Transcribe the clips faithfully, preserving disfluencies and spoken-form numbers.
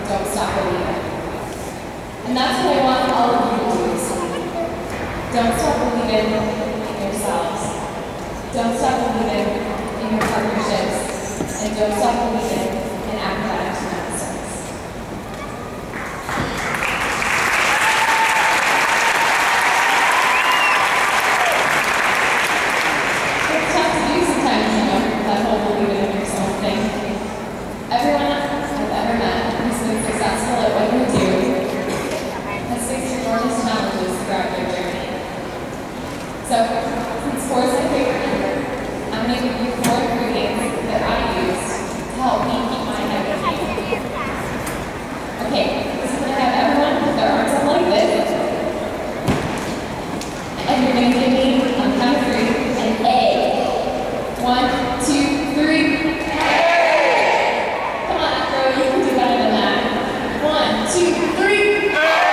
don't stop believing. And that's what I want all of you to do this week. Don't stop believing in yourselves. Don't stop believing in your partnerships. And don't stop believing in acrobatic gymnastics. It's tough to do sometimes, you know, that whole believing in yourself thing. Everyone I've ever met who's been successful at what you do has faced enormous challenges throughout their journey. So, since four is my favorite number, I'm going to give you four ingredients that I use to help me keep my head moving. Okay, so I'm going to have everyone put their arms up like this, and you're going to give me, on count of three, an A. One, two, three. Come on, Acro, you can do better than that. One, two, three.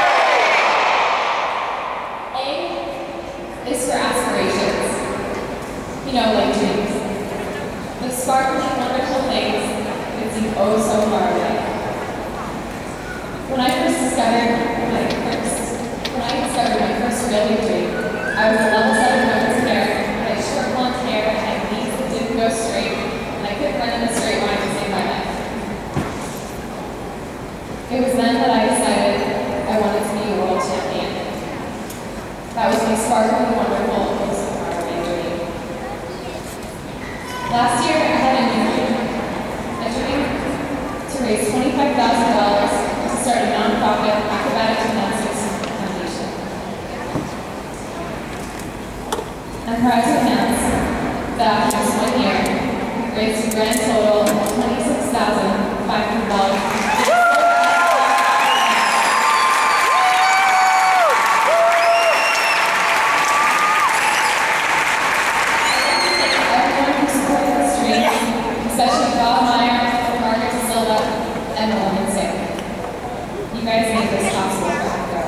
A is for aspirations. You know, like dreams. The sparkling, wonderful things that seem oh so far away. When I first discovered my first, when I discovered my first real big dream, I was a level seven women's hair, I had short blonde hair, I had knees that didn't go straight, and I couldn't run in a straight line to save my life. It was then that I decided I wanted to be a world champion. That was my sparkling, wonderful, oh so far away dream. Last year, I had a new dream. A dream to raise twenty-five thousand dollars to start a nonprofit acrobatic gymnastics foundation. I'm proud to announce that after just one year, we raised a grand total of twenty-six thousand five hundred dollars. You guys made this possible for Acro.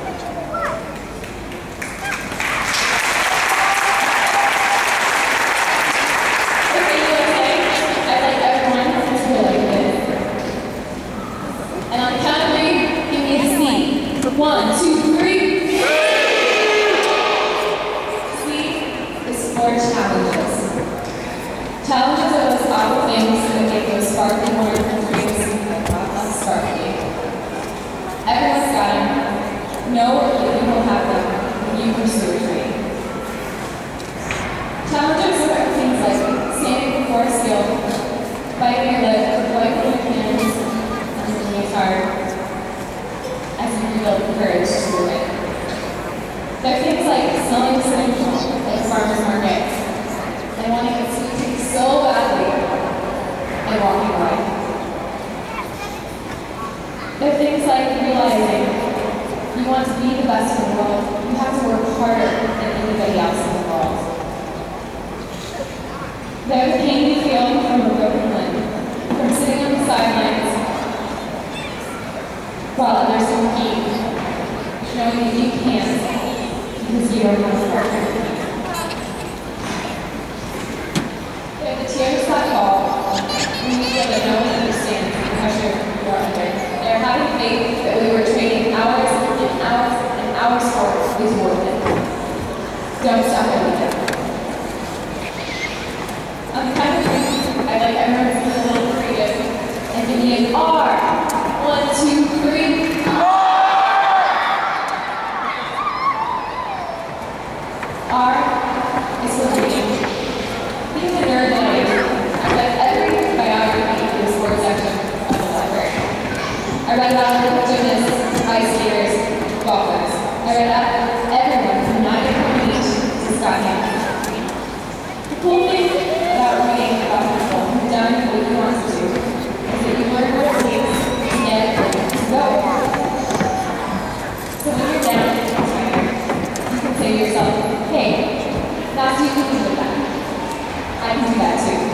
Okay, you okay? I'd like everyone to go like this. And on the count of three, give me a C. One, two, three. C is for challenges. Challenges are those awful things that make those sparkling, wonderful dreams that brought us sparkling. Everyone's got them. Know that you will have them when you pursue a dream. Challenges are things like standing before a skill, biting your lip, wiping your hands, and looking guitar as you rebuild the courage to do it. There are things like smelling cinnamon at the farmer's market and wanting a sweet tea so badly and walking away. There are things like realizing you want to be the best in the world, you have to work harder than anybody else in the world. There is pain you feel from a broken limb, from sitting on the sidelines while others compete, knowing that you can't because you don't have a partner. There are the tears that fall when you feel that no one understands the pressure you are under. They're having faith that we were training hours and hours and hours for is worth it. Don't stop believing. On the count of three, I'd like everyone to be a little creative and give me an R. One, two, three. R is for reading. Being the nerd that I am, I've read every biography in the sports section of the library. I read about gymnasts, ice skaters, golfers. I read about everyone from Naya Beach to Scott Hamilton. The cool thing about reading about people who've done what you want to do is that you learn what it takes to get where you to go. So when you're down and tired, you can say to yourself, hey, that's you can do that. I can do that too.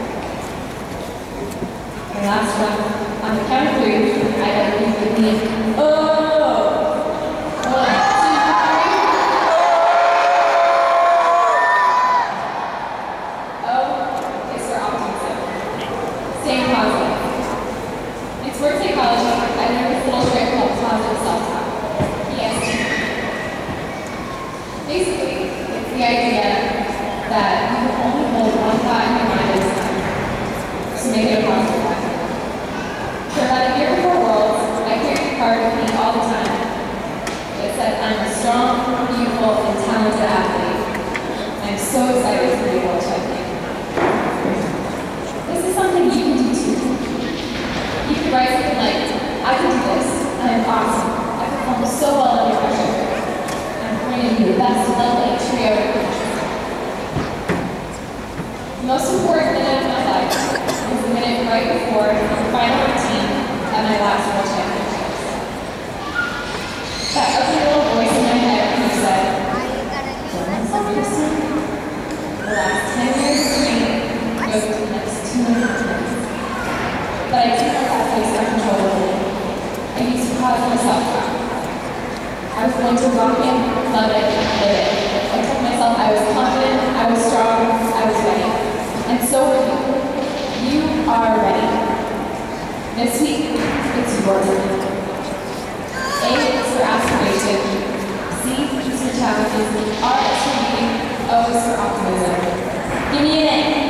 And last one, on the count of three, I let you give me an oh! One, two, three. O is for optimism. Stay positive. In sports psychology, I I learned this little trick called positive self-talk. P S T. Basically, it's the idea that you can only hold one thought in your mind at a time to make it a positive one. For about a year before Worlds, I carried a card with me all the time. It said, I'm a strong, beautiful, and talented athlete. I'm so excited to be a world champion. This is something you can do too. You can write something like, I can do this. I am awesome. I perform so well under pressure. I'm going to be the best level trio in the country. The most important minute of my life was the minute right before the final routine at my last World Championships. That ugly little voice in my head who said, don't myself Kristin. The last ten years of training goes to the next two hundred minutes. But I didn't let that voice have control over me. I used to positive self-talk. I was going to rock it, love it, live it. I told myself I was confident, I was strong, I was ready. And so are you. You are ready. This week, it's your turn. A is for aspiration. C is for challenges. R is for meeting. O is for optimism. Give me an A.